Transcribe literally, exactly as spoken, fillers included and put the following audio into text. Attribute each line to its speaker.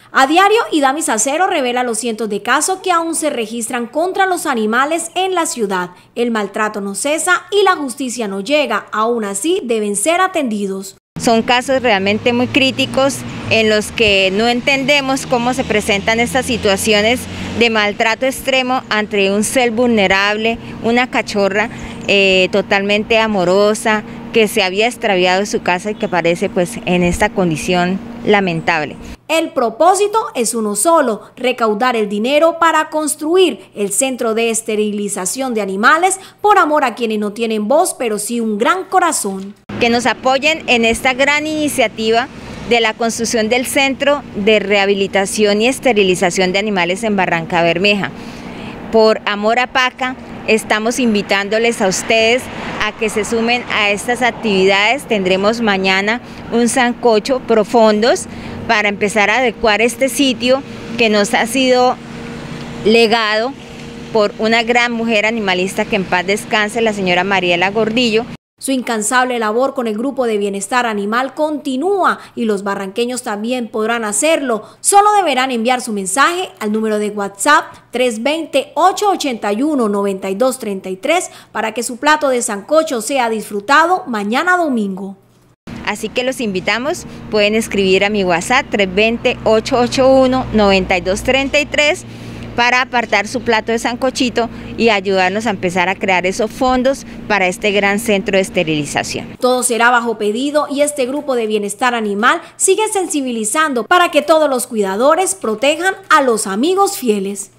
Speaker 1: A diario, Idamis Acero revela los cientos de casos que aún se registran contra los animales en la ciudad. El maltrato no cesa y la justicia no llega, aún así deben ser atendidos.
Speaker 2: Son casos realmente muy críticos en los que no entendemos cómo se presentan estas situaciones de maltrato extremo ante un ser vulnerable, una cachorra eh, totalmente amorosa, que se había extraviado de su casa y que aparece pues en esta condición lamentable.
Speaker 1: El propósito es uno solo, recaudar el dinero para construir el centro de esterilización de animales por amor a quienes no tienen voz, pero sí un gran corazón.
Speaker 2: Que nos apoyen en esta gran iniciativa de la construcción del Centro de Rehabilitación y Esterilización de Animales en Barranca Bermeja. Por amor a Paca, estamos invitándoles a ustedes a que se sumen a estas actividades. Tendremos mañana un sancocho profundos para empezar a adecuar este sitio que nos ha sido legado por una gran mujer animalista que en paz descanse, la señora Mariela Gordillo.
Speaker 1: Su incansable labor con el Grupo de Bienestar Animal continúa y los barranqueños también podrán hacerlo. Solo deberán enviar su mensaje al número de WhatsApp tres dos cero, ocho ocho uno, nueve dos tres tres para que su plato de sancocho sea disfrutado mañana domingo.
Speaker 2: Así que los invitamos, pueden escribir a mi WhatsApp tres dos cero, ocho ocho uno, nueve dos tres tres para apartar su plato de sancochito y ayudarnos a empezar a crear esos fondos para este gran centro de esterilización.
Speaker 1: Todo será bajo pedido y este Grupo de Bienestar Animal sigue sensibilizando para que todos los cuidadores protejan a los amigos fieles.